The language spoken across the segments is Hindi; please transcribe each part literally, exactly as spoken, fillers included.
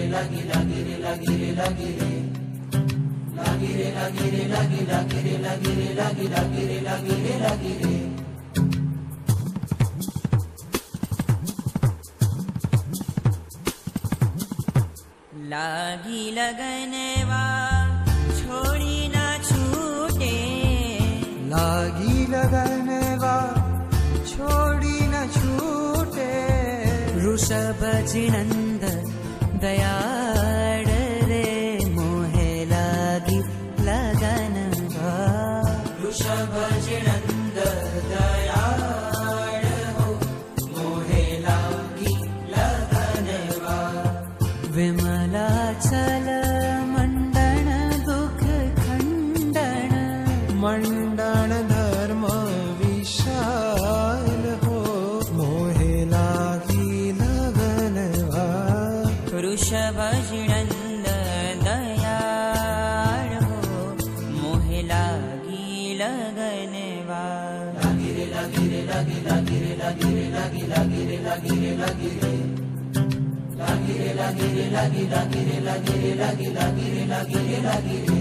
लागी लागी रे लागी रे लागी रे लागी रे लागी रे लागी लागी रे लागी रे लागी लागी रे लागी रे लागी रे लागी लगनवा छोड़ी ना छूटे, लागी लगनवा छोड़ी न छूटे। ऋषभ जिनंद दयाड़ रे मोहे लागी लगनवा, ऋषभ जिनंद दयाड़ हो मोहे लागी लगनवा। विमलाचल मंडन दुख खंडन, मंडन धर्म विशाल हो मोहे लागी लगनवा। ऋषभ जिनंद दयाड़ हो मोहे लागी लगनवा। लागी रे लागी रे लागी लागी रे लागी रे लागी लागी रे लागी रे लागी रे लागी रे लागी रे लागी लागी रे लागी रे लागी लागी रे लागी रे लागी रे।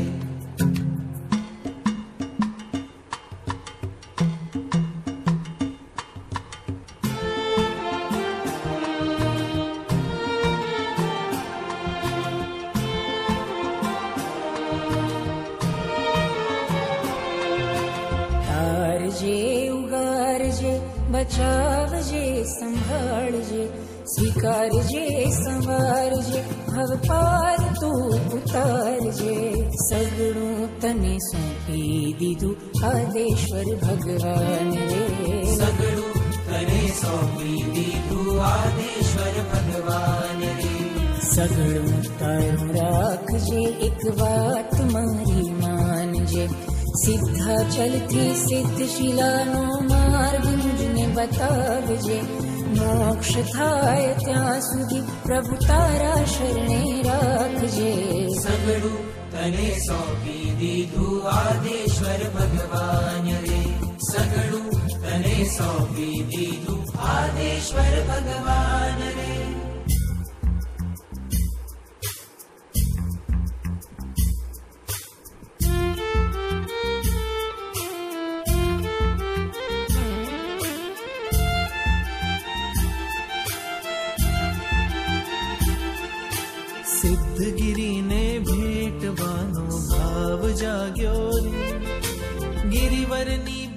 तारजे उगारजे बचावजे संभाळजे, स्वीकारजे संवारजे भव पार तू उतारजे। सगळुं तने सौंपी दीधुं आदेश्वर भगवान रे, सगळुं तने सौंपी दीधुं आदेश्वर भगवान रे। सगळुं तारुं राखजे एक वात मारी मानजे, सिद्धाचल थी सिद्धशिलानो मार्ग मुझने बतावजे। मोक्ष थाय त्यां सुधी प्रभु तारा शरणे राखजे। सगळुं तने सौंपी दीधुं आदेश्वर भगवान रे, सगळुं तने सौंपी दीधुं आदेश्वर भगवान रे। सिद्धगिरी ने भेटवानो भाव जाग्यो रे, गिरिवरनी